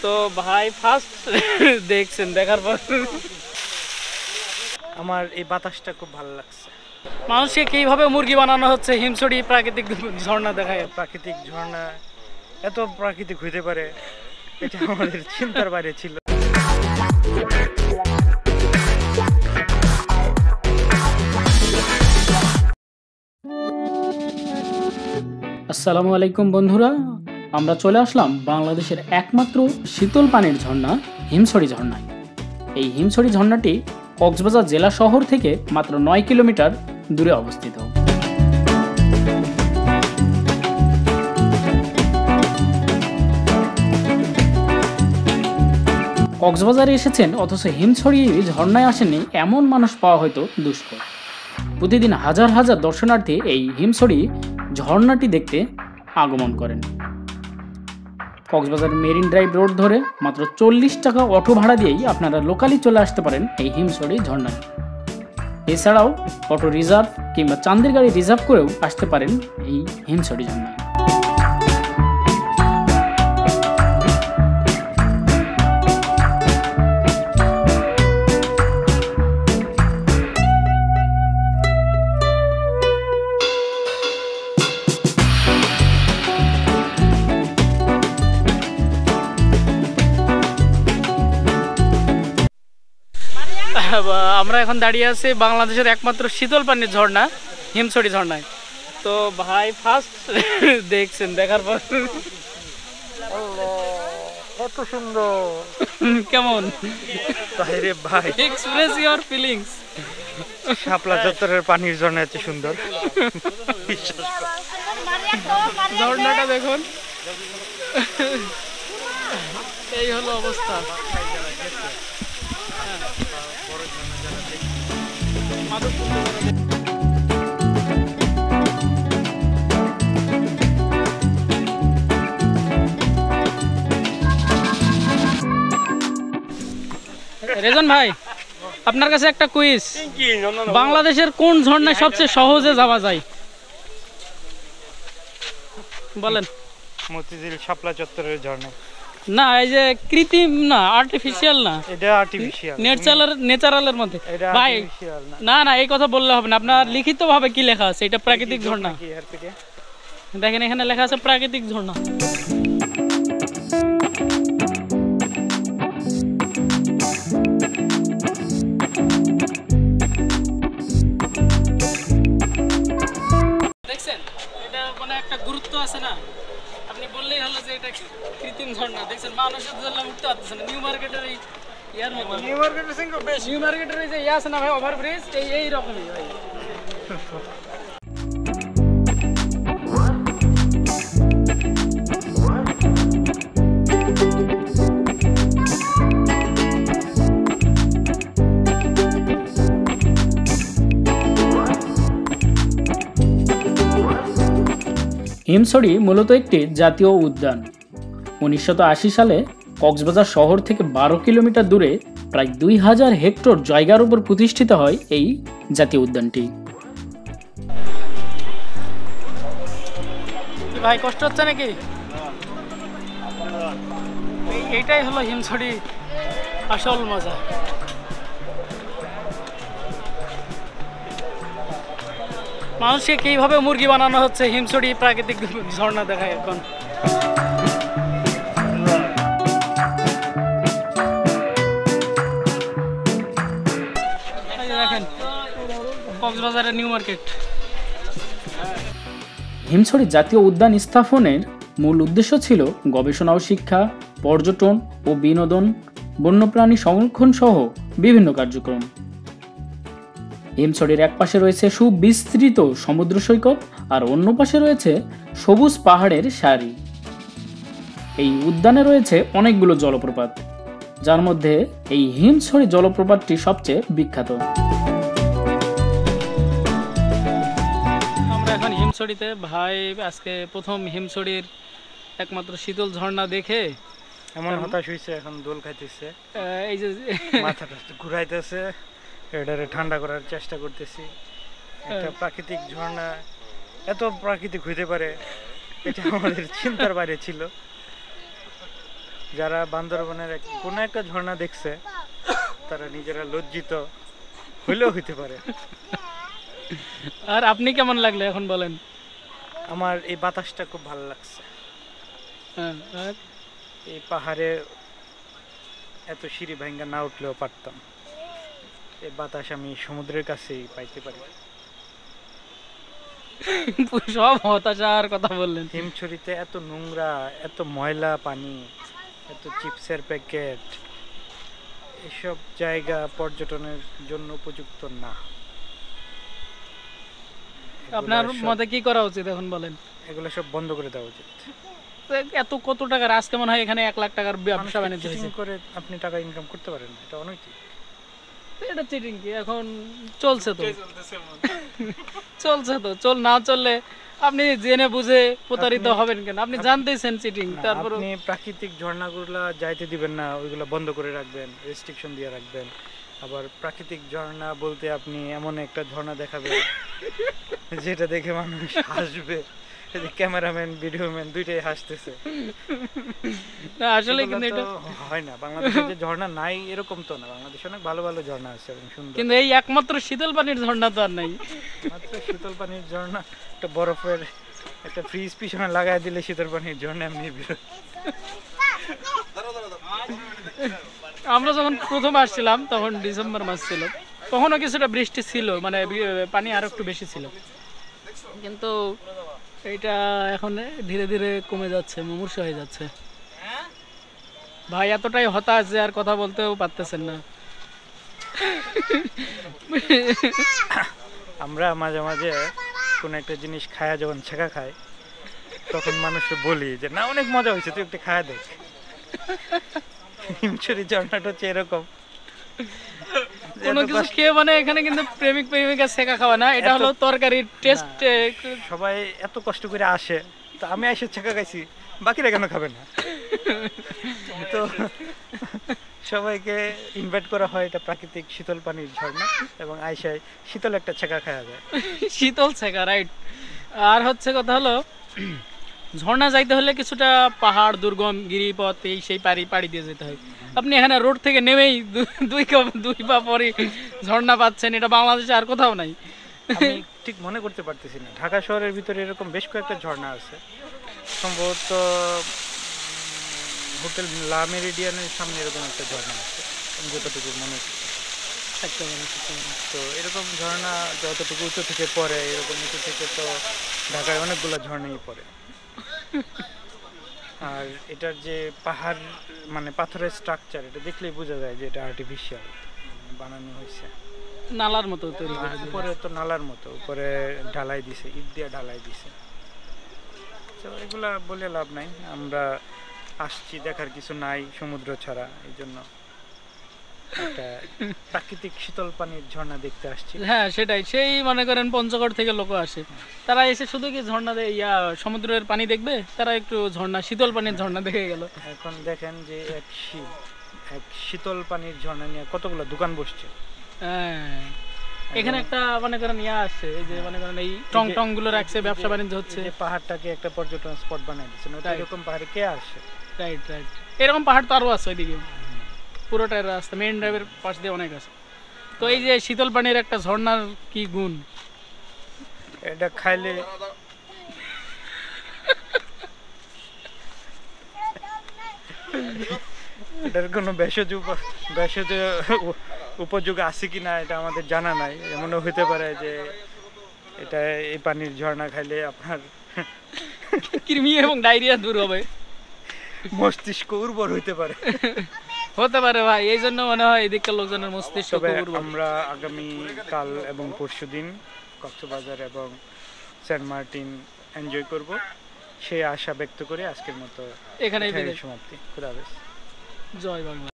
তো ভাই ফার্স্ট দেখছেন, দেখার পর আমার এই বাতাসটা খুব ভালো লাগছে। মানুষকে কিভাবে মুরগি বানানো হচ্ছে হিমছড়ি প্রাকৃতিক ঝর্ণা দেখায়। প্রাকৃতিক ঝর্ণা এত প্রাকৃতিক হইতে পারে এটা আমাদের চিন্তার বাইরে ছিল। আসসালামু আলাইকুম বন্ধুরা, আমরা চলে আসলাম বাংলাদেশের একমাত্র শীতল পানির ঝর্ণা হিমছড়ি ঝর্ণায়। এই হিমছড়ি ঝর্ণাটি কক্সবাজার জেলা শহর থেকে মাত্র 9 কিলোমিটার দূরে অবস্থিত। কক্সবাজারে এসেছেন অথচ হিমছড়ি ঝর্ণায় আসেননি এমন মানুষ পাওয়া হয়তো দুষ্কর। প্রতিদিন হাজার হাজার দর্শনার্থী এই হিমছড়ি ঝর্ণাটি দেখতে আগমন করেন। কক্সবাজার মেরিন ড্রাইভ রোড ধরে মাত্র 40 টাকা অটো ভাড়া দিয়েই আপনারা লোকালি চলে আসতে পারেন এই হিমছড়ি ঝর্ণায়। এছাড়াও অটো রিজার্ভ কিংবা চাঁদের গাড়ি রিজার্ভ করেও আসতে পারেন এই হিমছড়ি ঝর্ণায়। আমরা এখন দাঁড়িয়ে আছি বাংলাদেশের একমাত্র শীতল পানির ঝর্ণা হিমছড়ি ঝর্ণায়। তো ভাই ফার্স্ট দেখছেন, দেখার পর কত সুন্দর, কেমন তাইরে ভাই এক্সপ্রেস ইওর ফিলিংস। শাপলা চত্বরের পানির ঝর্ণা এত সুন্দর, ঝর্ণাটা দেখুন, এই হলো অবস্থা। রেজন ভাই, আপনার কাছে একটা কুইজ, বাংলাদেশের কোন ঝর্ণায় সবচেয়ে সহজে যাওয়া যায় বলেন? মতিঝিল শাপলা চত্বরের ঝর্ণা। না, এই যে কৃত্রিম না, আর্টিফিশিয়াল না, এটা আর্টিফিশিয়াল, ন্যাচারালের মধ্যে। ভাই না না, এই কথা বললে হবে না, আপনার লিখিত ভাবে কি লেখা আছে? এটা প্রাকৃতিক ঝর্ণা। দেখেন এখানে লেখা আছে প্রাকৃতিক ঝর্ণা। দেখছেন, এটা মানে একটা গুরুত্ব আছে না, আপনি বললেই হলো যে এটা কৃত্রিম ঝর্ণা। দেখছেন মানুষের জন্য উঠতে পারতেছে না। নিউ মার্কেটের এই ইয়ার মতো, নিউ মার্কেটের এই যে ইয়া আছে না ভাই, ওভারব্রিজ, এই রকমই ভাই। হিমছড়ি মূলত একটি জাতীয় উদ্যান। 1980 সালে কক্সবাজার শহর থেকে 12 কিলোমিটার দূরে প্রায় 2000 হেক্টর জায়গার উপর প্রতিষ্ঠিত হয় এই জাতীয় উদ্যানটি। ভাই কষ্ট হচ্ছে নাকি? এইটাই হলো হিমছড়ি আসল মজা। মানুষকে কিভাবে মুরগি বানানো হচ্ছে হিমছড়ি প্রাকৃতিক ঝর্ণা দেখায় এখন। দেখেন কক্সবাজারের নিউ মার্কেট। হিমছড়ি জাতীয় উদ্যান স্থাপনের মূল উদ্দেশ্য ছিল গবেষণা ও শিক্ষা, পর্যটন ও বিনোদন, বন্যপ্রাণী সংরক্ষণ সহ বিভিন্ন কার্যক্রম। হিমছড়ির এক পাশে রয়েছে সুবিস্তৃত সমুদ্র সৈকত আর অন্য পাশে রয়েছে সবুজ পাহাড়ের সারি। এই উদ্যানে রয়েছে অনেকগুলো জলপ্রপাত, যার মধ্যে এই হিমছড়ি জলপ্রপাতটি সবচেয়ে বিখ্যাত। আমরা এখন হিমছড়িতে। ভাই আজকে প্রথম হিমছড়ির একমাত্র শীতল ঝর্ণা দেখে এমন হতাশ হইছে, এখন দোল খাইতেছে, এই যে মাথাটা ঘুরাইতেছে, এটারে ঠান্ডা করার চেষ্টা করতেছি। একটা প্রাকৃতিক ঝর্ণা এত প্রাকৃতিক হইতে পারে এটা আমাদের চিন্তার বাইরে ছিল। যারা বান্দরবনের কোনো একটা ঝর্ণা দেখছে তারা নিজেরা লজ্জিত হইলেও হইতে পারে। আর আপনি কেমন লাগলো এখন বলেন? আমার এই বাতাসটা খুব ভালো লাগছে। হ্যাঁ, আর এই পাহাড়ে এত সিঁড়ি ভাঙ্গা না উঠলেও পারতাম। এই বাতাস আমি সমুদ্রের কাছেই পাইতে পারি। সব হতাশার কথা বললেন। হিমছড়িতে এত নোংরা, এত ময়লা পানি, এত চিপসের প্যাকেট, এসব জায়গা পর্যটনের জন্য উপযুক্ত না। আপনার মতে কি করা উচিত এখন বলেন? এগুলো সব বন্ধ করে দেওয়া উচিত। এত কত টাকার, আজকে মনে হয় এখানে 1 লাখ টাকার ব্যবসা বাণিজ্য হয়েছে। চিটিং করে আপনি টাকা ইনকাম করতে পারেন, এটা অনৈতিক। এটা চিটিং কি? এখন চলছে তো, চলছে তো, না চললে আপনি জেনে বুঝে প্রতারিত হবেন কেন? আপনি জানতেছেন চিটিং, তারপর আপনি প্রাকৃতিক ঝর্ণাগুলো যাইতে দিবেন না, ওইগুলো বন্ধ করে রাখবেন, রেস্ট্রিকশন দিয়ে রাখবেন। আবার প্রাকৃতিক ঝর্ণা বলতে আপনি এমন একটা ঝর্ণা দেখাবেন যেটা দেখে মানুষ হাসবে। ক্যামেরাম্যান, ভিডিওম্যান দুইটাই হাসতেছে। না আসলে কিন্তু এটা হয় না। বাংলাদেশে যে ঝর্ণা নাই এরকম তো না, বাংলাদেশে অনেক ভালো ভালো ঝর্ণা আছে এবং সুন্দর। কিন্তু এই একমাত্র শীতল পানির ঝর্ণা তো আর নাই। মাত্র শীতল পানির ঝর্ণা, একটা বরফের একটা ফ্রিজ পিছনে লাগাই দিলে শীতল পানির ঝর্ণা এমনি বেরোয়। আমরা যখন প্রথম আসছিলাম তখন ডিসেম্বর মাস ছিল, তখনও কিছুটা বৃষ্টি ছিল, মানে পানি আরো একটু বেশি ছিল, কিন্তু এটা এখন ধীরে ধীরে কমে যাচ্ছে, মুমূর্ষু হয়ে যাচ্ছে। ভাই এতটাই হতাশ যে আর কথা বলতেও পারতেছেন না। আমরা মাঝে মাঝে কোনো একটা জিনিস খায়া যখন ছেঁকা খাই তখন মানুষকে বলি যে না অনেক মজা হয়েছে, তুই একটা খায়া দেখ। হিমছড়ি ঝর্ণাটা হচ্ছে এরকম, কোনো কিছু খেয়ে মানে এখানে কিন্তু প্রেমিক প্রেমিকা ছেঁকা খাওয়া না, এটা হলো তরকারির টেস্ট। সবাই এত কষ্ট করে আসে, তো আমি এসে ছেঁকা খাইছি, বাকিরা কেন খাবে না? তো সবাইকে ইনভাইট করা হয়, এটা প্রাকৃতিক শীতল পানির ঝর্ণা, এবং আইসায় শীতল একটা ছেঁকা খাওয়া যায়। শীতল ছেঁকা, রাইট। আর হচ্ছে কথা হলো, ঝর্ণা যাইতে হলে কিছুটা পাহাড়, দুর্গম গিরিপথ, এই সেই পাড়ি দিয়ে যেতে হয়। আপনি এখানে রোড থেকে নেমেই দুই পা পরে ঝর্ণা পাচ্ছেন, এটা বাংলাদেশে আর কোথাও নাই। আমি ঠিক মনে করতে পারতেছি না, ঢাকা শহরের ভিতরে এরকম বেশ কয়েকটা ঝর্ণা আছে, সম্ভবত হোটেল লা মেরিডিয়ানের সামনে এরকম একটা ঝর্ণা আছে যতটুকু মনে হচ্ছে। তো এরকম ঝর্ণা যতটুকু উঁচু থেকে পড়ে, এরকম উঁচু থেকে তো ঢাকায় অনেকগুলো ঝর্ণাই পড়ে। আর এটার যে পাহাড়, মানে পাথরের স্ট্রাকচার, এটা দেখলেই বোঝা যায় যে এটা আর্টিফিশিয়াল বানানো হয়েছে, নালার মতো তৈরি করে। উপরে তো নালার মতো, উপরে ঢালাই দিছে, ইট দিয়ে ঢালাই দিছে। তো এগুলা বলে লাভ নাই, আমরা আসছি দেখার কিছু নাই সমুদ্র ছাড়া, এই জন্য একটা প্রাকৃতিক শীতল পানির ঝর্ণা দেখতে আসছি। হ্যাঁ সেটাই, সেই মনে করেন পঞ্চগড় থেকে লোক আসে, তারা এসে শুধু কি ঝর্ণা সমুদ্রের পানি দেখবে, তারা একটু ঝর্ণা, শীতল পানির ঝর্ণা দেখে গেল। এখন দেখেন যে এক শীতল পানির ঝর্ণা নিয়ে কতগুলো দোকান বসছে। হ্যাঁ, এখানে একটা মনে করেন আসছে, এই যে মনে করেন এই টং গুলো রাখছে, ব্যবসা বাণিজ্য হচ্ছে। পাহাড়টাকে একটা পর্যটন স্পট বানিয়ে দিচ্ছে, এরকম পাহাড়ে কে আসে? রাইট রাইট, এরকম পাহাড় তো আরো আছে ওইদিকে, পুরোটাই রাস্তা, মেইন ড্রাইভের পাশ দিয়ে অনেক আছে। তো এই যে শীতল পানির একটা ঝর্ণার কি গুণ? এটা খাইলে এটার কোনো ভেষজ উপযোগ আছে কিনা এটা আমাদের জানা নাই। এমনও হতে পারে যে এটা, এই পানির ঝর্ণা খাইলে আপনার কৃমি এবং ডায়রিয়া দূর হবে, মস্তিষ্ক উর্বর হইতে পারে। হতে পারে ভাই, এই জন্য মনে হয় এদিককার লোকজনের মস্তিষ্ক উর্বর। আমরা আগামী কাল এবং পরশুদিন কক্সবাজার এবং সেন্ট মার্টিন এনজয় করব, সেই আশা ব্যক্ত করে আজকের মতো এখানেই সমাপ্তি। খুদা হাফেজ। জয় বাংলা।